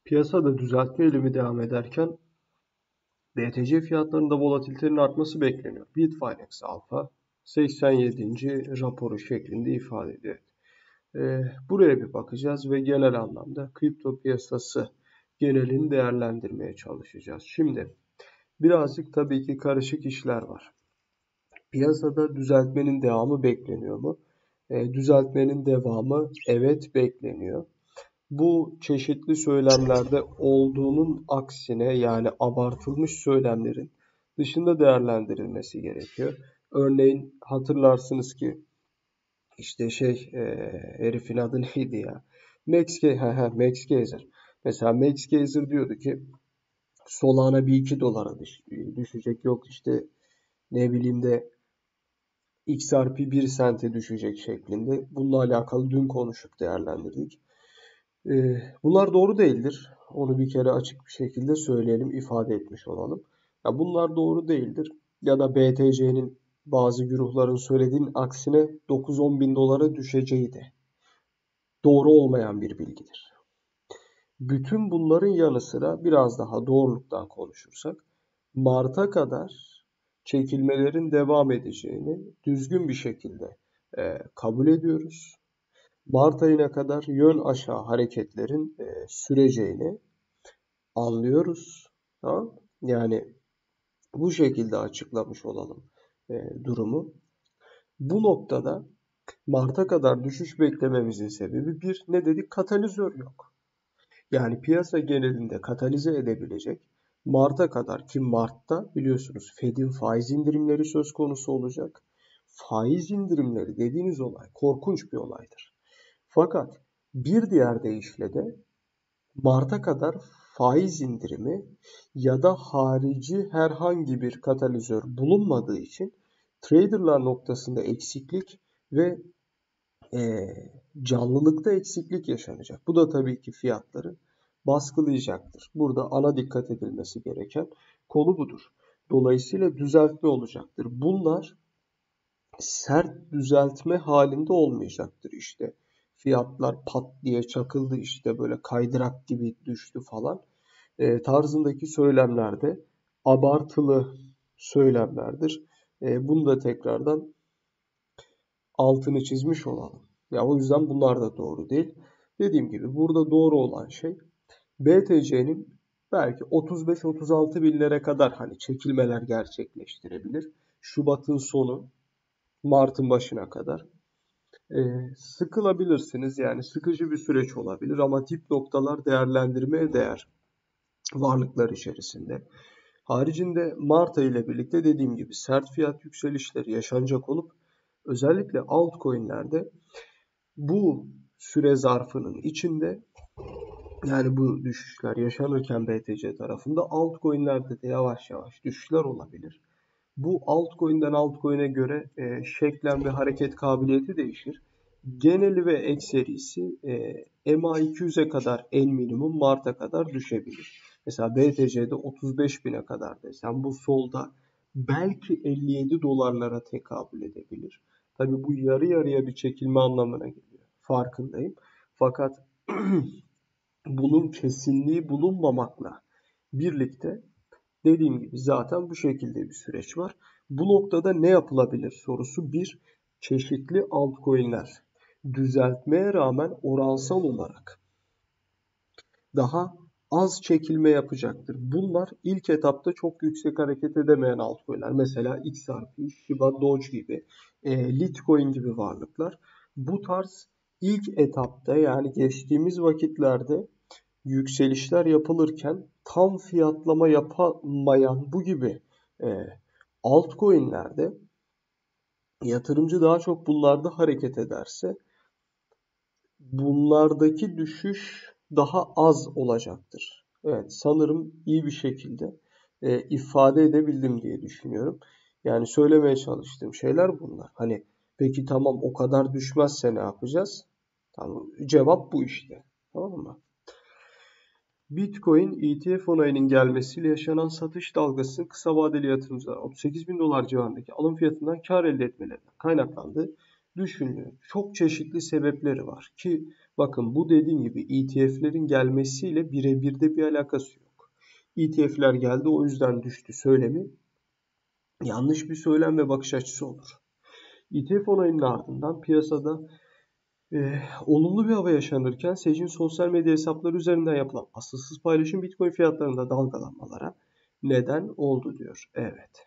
Piyasada düzeltme eğilimi devam ederken BTC fiyatlarında volatilitenin artması bekleniyor. Bitfinex Alpha 87. raporu şeklinde ifade ediyor. Buraya bir bakacağız ve genel anlamda kripto piyasası genelini değerlendirmeye çalışacağız. Şimdi birazcık tabii ki karışık işler var. Piyasada düzeltmenin devamı bekleniyor mu? Düzeltmenin devamı evet bekleniyor. Bu çeşitli söylemlerde olduğunun aksine yani abartılmış söylemlerin dışında değerlendirilmesi gerekiyor. Örneğin hatırlarsınız ki işte herifin adı neydi ya? Max Kaiser. Mesela Max Kaiser diyordu ki Solana bir 2 dolara düşecek. Yok işte ne bileyim de XRP 1 sente düşecek şeklinde. Bununla alakalı dün konuşup değerlendirdik. Bunlar doğru değildir. Onu bir kere açık bir şekilde söyleyelim, ifade etmiş olalım. Ya bunlar doğru değildir. Ya da BTC'nin bazı güruhların söylediğinin aksine 9-10 bin dolara düşeceği de doğru olmayan bir bilgidir. Bütün bunların yanı sıra biraz daha doğruluktan konuşursak Mart'a kadar çekilmelerin devam edeceğini düzgün bir şekilde kabul ediyoruz. Mart ayına kadar yön aşağı hareketlerin süreceğini anlıyoruz. Tamam? Yani bu şekilde açıklamış olalım durumu. Bu noktada Mart'a kadar düşüş beklememizin sebebi bir, ne dedik? Katalizör yok. Yani piyasa genelinde katalize edebilecek Mart'a kadar, ki Mart'ta biliyorsunuz Fed'in faiz indirimleri söz konusu olacak. Faiz indirimleri dediğiniz olay korkunç bir olaydır. Fakat bir diğer deyişle de Mart'a kadar faiz indirimi ya da harici herhangi bir katalizör bulunmadığı için traderlar noktasında eksiklik ve canlılıkta eksiklik yaşanacak. Bu da tabii ki fiyatları baskılayacaktır. Burada ana dikkat edilmesi gereken konu budur. Dolayısıyla düzeltme olacaktır. Bunlar sert düzeltme halinde olmayacaktır işte. Fiyatlar pat diye çakıldı işte böyle kaydırak gibi düştü falan. Tarzındaki söylemlerde abartılı söylemlerdir. Bunu da tekrardan altını çizmiş olalım. Ya o yüzden bunlar da doğru değil. Dediğim gibi burada doğru olan şey BTC'nin belki 35-36 binlere kadar hani çekilmeler gerçekleştirebilir. Şubat'ın sonu, Mart'ın başına kadar. Sıkılabilirsiniz yani sıkıcı bir süreç olabilir ama dip noktalar değerlendirmeye değer varlıklar içerisinde. Haricinde Mart ayı ile birlikte dediğim gibi sert fiyat yükselişleri yaşanacak olup özellikle altcoin'lerde bu süre zarfının içinde yani bu düşüşler yaşanırken BTC tarafında altcoin'lerde de yavaş yavaş düşüşler olabilir. Bu altcoin'den altcoin'e göre şeklen ve hareket kabiliyeti değişir. Geneli ve ekserisi MA200'e kadar en minimum Mart'a kadar düşebilir. Mesela BTC'de 35 bine kadar desem bu solda belki 57 dolarlara tekabül edebilir. Tabi bu yarı yarıya bir çekilme anlamına geliyor. Farkındayım. Fakat bunun kesinliği bulunmamakla birlikte dediğim gibi zaten bu şekilde bir süreç var. Bu noktada ne yapılabilir sorusu bir, çeşitli altcoin'ler düzeltmeye rağmen oransal olarak daha az çekilme yapacaktır. Bunlar ilk etapta çok yüksek hareket edemeyen altcoin'ler. Mesela XRP, Shiba, Doge gibi, Litecoin gibi varlıklar. Bu tarz ilk etapta yani geçtiğimiz vakitlerde yükselişler yapılırken tam fiyatlama yapamayan bu gibi e, altcoin'lerde yatırımcı daha çok bunlarda hareket ederse bunlardaki düşüş daha az olacaktır. Evet, sanırım iyi bir şekilde ifade edebildim diye düşünüyorum. Yani söylemeye çalıştığım şeyler bunlar. Hani peki tamam o kadar düşmezse ne yapacağız? Tamam, cevap bu işte. Tamam mı? Bitcoin ETF onayının gelmesiyle yaşanan satış dalgasının kısa vadeli yatırımcılar 38 bin dolar civarındaki alım fiyatından kar elde etmelerinden kaynaklandı. düşünülüyor. Çok çeşitli sebepleri var ki bakın bu dediğim gibi ETF'lerin gelmesiyle birebir de bir alakası yok. ETF'ler geldi o yüzden düştü söylemi yanlış bir söylem ve bakış açısı olur. ETF onayının ardından piyasada olumlu bir hava yaşanırken Sage'in sosyal medya hesapları üzerinden yapılan asılsız paylaşım Bitcoin fiyatlarında dalgalanmalara neden oldu diyor. Evet.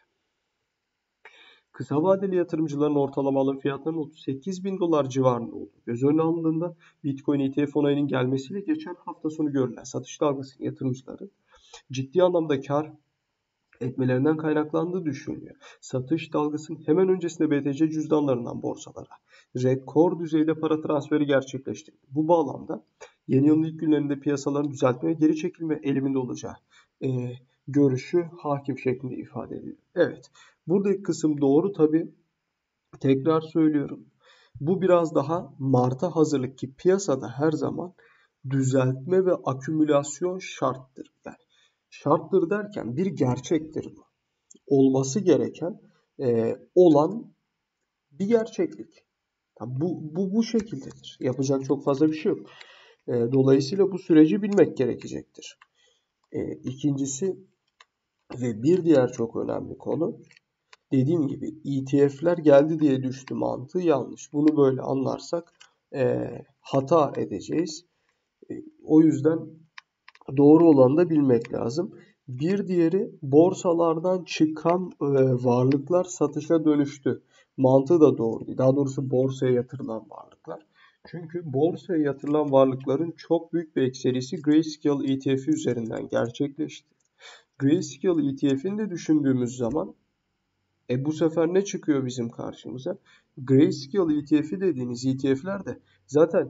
Kısa vadeli yatırımcıların ortalama alım fiyatlarının 38 bin dolar civarında olduğu göz önüne alındığında Bitcoin ETF onayının gelmesiyle geçen hafta sonu görülen satış dalgasının yatırımcıların ciddi anlamda kar etmelerinden kaynaklandığı düşünülüyor. Satış dalgasının hemen öncesinde BTC cüzdanlarından borsalara rekor düzeyde para transferi gerçekleştirildi. Bu bağlamda yeni yılın ilk günlerinde piyasaların düzeltme ve geri çekilme eğiliminde olacağı görüşü hakim şeklinde ifade ediliyor. Evet, buradaki kısım doğru tabii. Tekrar söylüyorum. Bu biraz daha Mart'a hazırlık ki piyasada her zaman düzeltme ve akümülasyon şarttır. Yani şarttır derken bir gerçektir bu. Olması gereken olan bir gerçeklik. Yani bu şekildedir. Yapacak çok fazla bir şey yok. Dolayısıyla bu süreci bilmek gerekecektir. İkincisi ve bir diğer çok önemli konu dediğim gibi ETF'ler geldi diye düştü mantığı yanlış. Bunu böyle anlarsak hata edeceğiz. O yüzden doğru olanı da bilmek lazım. Bir diğeri borsalardan çıkan varlıklar satışa dönüştü. Mantığı da doğru değil. Daha doğrusu borsaya yatırılan varlıklar. Çünkü borsaya yatırılan varlıkların çok büyük bir ekserisi Grayscale ETF'i üzerinden gerçekleşti. Grayscale ETF'ini de düşündüğümüz zaman bu sefer ne çıkıyor bizim karşımıza? Grayscale ETF'i dediğiniz ETF'ler de zaten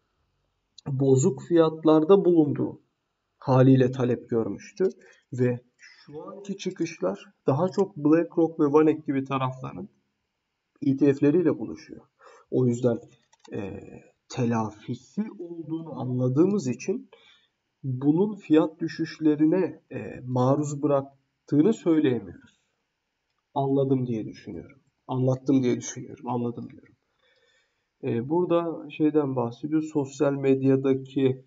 bozuk fiyatlarda bulunduğu haliyle talep görmüştü ve şu anki çıkışlar daha çok BlackRock ve Vanek gibi tarafların ETF'leriyle buluşuyor. O yüzden telafisi olduğunu anladığımız için bunun fiyat düşüşlerine maruz bıraktığını söyleyemiyoruz. Anladım diye düşünüyorum. Anlattım diye düşünüyorum. Anladım diyorum. Burada şeyden bahsediyor. Sosyal medyadaki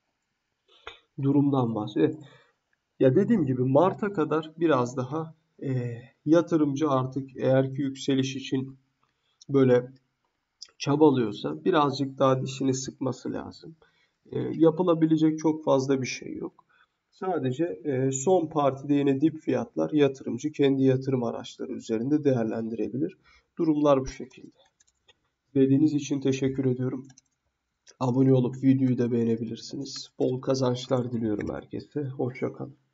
durumdan bahsediyor. Ya dediğim gibi Mart'a kadar biraz daha yatırımcı artık eğer ki yükseliş için böyle çabalıyorsa birazcık daha dişini sıkması lazım. Yapılabilecek çok fazla bir şey yok. Sadece son partide yine dip fiyatlar yatırımcı kendi yatırım araçları üzerinde değerlendirebilir. Durumlar bu şekilde. İzlediğiniz için teşekkür ediyorum. Abone olup videoyu da beğenebilirsiniz. Bol kazançlar diliyorum herkese. Hoşça kalın.